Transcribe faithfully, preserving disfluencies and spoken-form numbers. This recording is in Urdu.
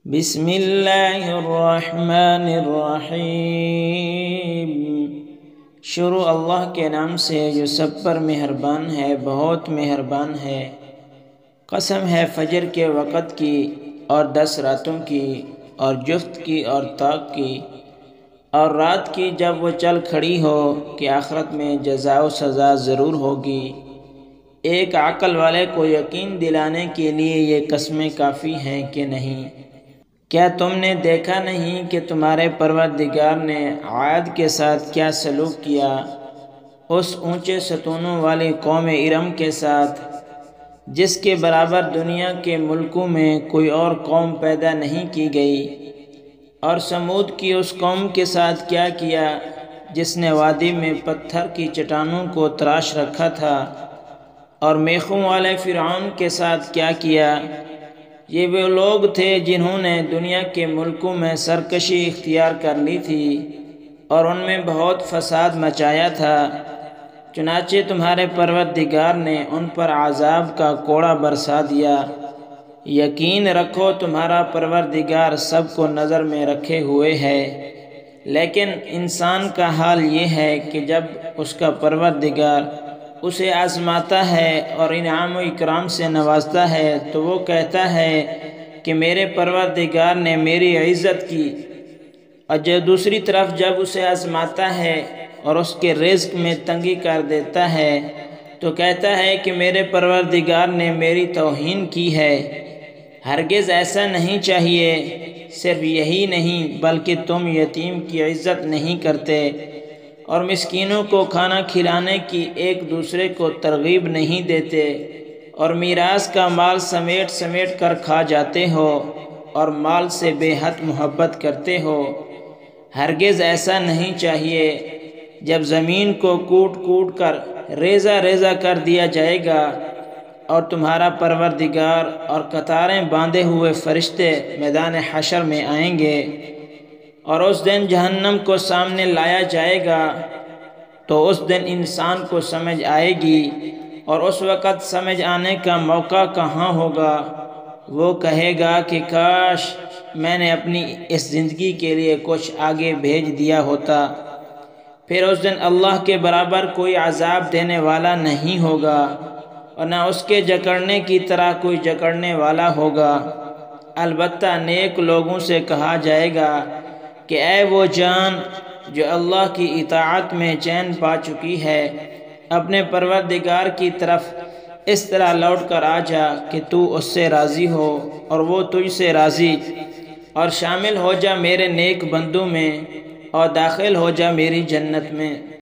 بسم اللہ الرحمن الرحیم۔ شروع اللہ کے نام سے جو سب پر مہربان ہے، بہت مہربان ہے۔ قسم ہے فجر کے وقت کی اور دس راتوں کی اور جفت کی اور طاق کی اور رات کی جب وہ چل کھڑی ہو کہ آخرت میں جزا و سزا ضرور ہوگی۔ ایک عقل والے کو یقین دلانے کے لیے یہ قسمیں کافی ہیں کہ نہیں؟ کیا تم نے دیکھا نہیں کہ تمہارے پروردگار نے عاد کے ساتھ کیا سلوک کیا، اس اونچے ستونوں والی قوم ارم کے ساتھ جس کے برابر دنیا کے ملکوں میں کوئی اور قوم پیدا نہیں کی گئی، اور سمود کی اس قوم کے ساتھ کیا کیا جس نے وادی میں پتھر کی چٹانوں کو تراش رکھا تھا، اور میخوں والے فرعون کے ساتھ کیا کیا۔ یہ وہ لوگ تھے جنہوں نے دنیا کے ملکوں میں سرکشی اختیار کر لی تھی اور ان میں بہت فساد مچایا تھا، چنانچہ تمہارے پروردگار نے ان پر عذاب کا کوڑا برسا دیا۔ یقین رکھو تمہارا پروردگار سب کو نظر میں رکھے ہوئے ہے، لیکن انسان کا حال یہ ہے کہ جب اس کا پروردگار اسے آزماتا ہے اور انعام و اکرام سے نوازتا ہے تو وہ کہتا ہے کہ میرے پروردگار نے میری عزت کی، اور جو دوسری طرف جب اسے آزماتا ہے اور اس کے رزق میں تنگی کر دیتا ہے تو کہتا ہے کہ میرے پروردگار نے میری توہین کی ہے۔ ہرگز ایسا نہیں چاہیے۔ صرف یہی نہیں بلکہ تم یتیم کی عزت نہیں کرتے اور مسکینوں کو کھانا کھلانے کی ایک دوسرے کو ترغیب نہیں دیتے، اور میراث کا مال سمیٹ سمیٹ کر کھا جاتے ہو اور مال سے بے حد محبت کرتے ہو۔ ہرگز ایسا نہیں چاہیے۔ جب زمین کو کوٹ کوٹ کر ریزہ ریزہ کر دیا جائے گا اور تمہارا پروردگار اور قطاریں باندھے ہوئے فرشتے میدان حشر میں آئیں گے اور اس دن جہنم کو سامنے لایا جائے گا، تو اس دن انسان کو سمجھ آئے گی، اور اس وقت سمجھ آنے کا موقع کہاں ہوگا؟ وہ کہے گا کہ کاش میں نے اپنی اس زندگی کے لیے کچھ آگے بھیج دیا ہوتا۔ پھر اس دن اللہ کے برابر کوئی عذاب دینے والا نہیں ہوگا اور نہ اس کے جکڑنے کی طرح کوئی جکڑنے والا ہوگا۔ البتہ نیک لوگوں سے کہا جائے گا کہ اے وہ جان جو اللہ کی اطاعت میں چین پا چکی ہے، اپنے پروردگار کی طرف اس طرح لوٹ کر آ جا کہ تو اس سے راضی ہو اور وہ تجھ سے راضی، اور شامل ہو جا میرے نیک بندوں میں اور داخل ہو جا میری جنت میں۔